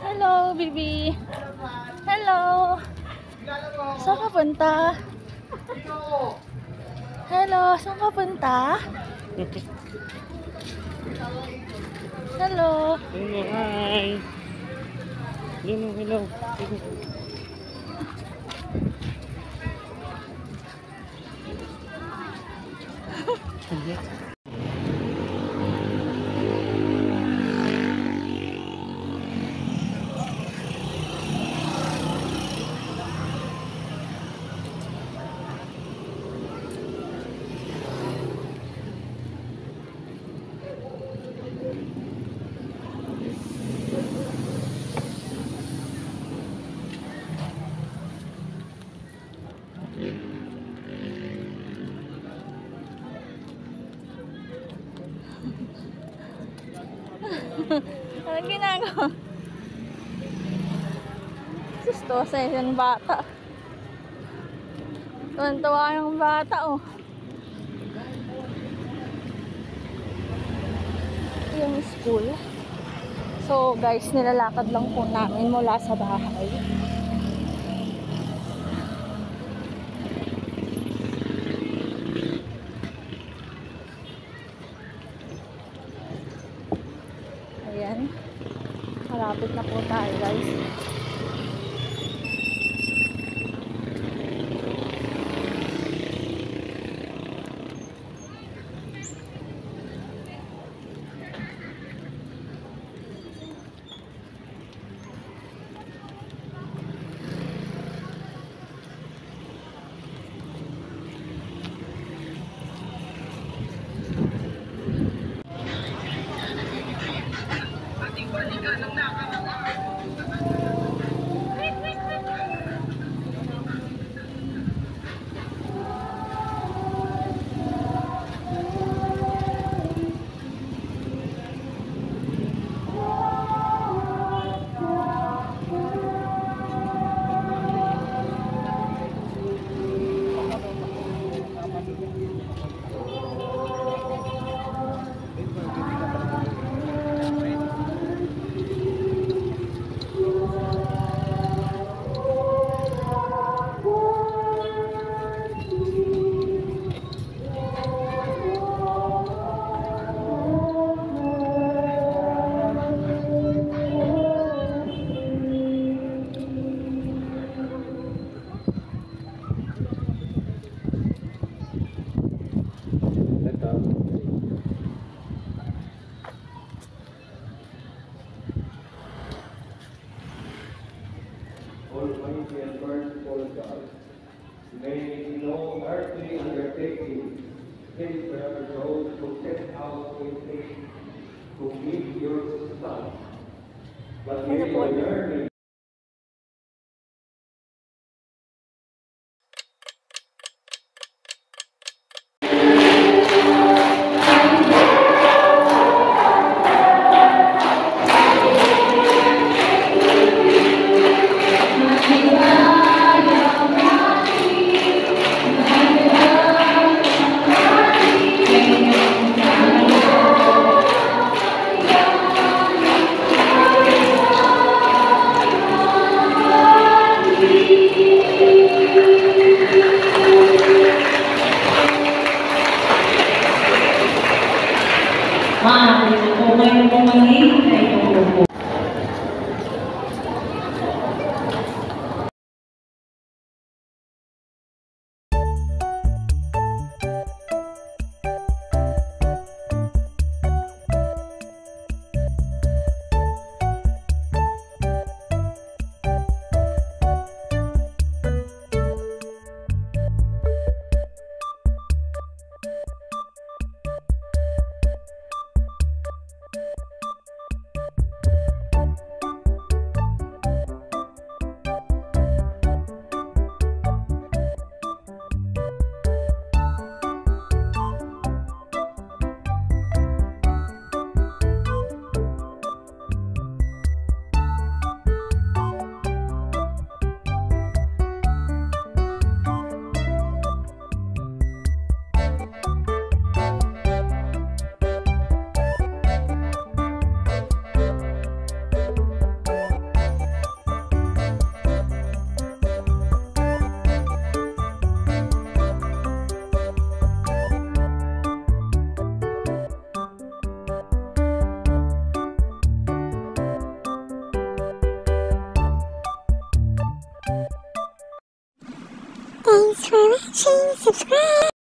Hello, baby. Hello. Saan ka punta? Hello, saan ka punta? Hello. Hello, hi. Hello, hello. Ano ginagawa? Sustosa yung bata. Tuwan-tuwa yung bata, oh. Yung school. So, guys, nilalakad lang po namin mula sa bahay. Ayan. Malapit na po tayo, guys. Almighty and merciful God, may no earthly undertaking hinder those who set out in faith to meet your Son, but may the learning watching. Subscribe!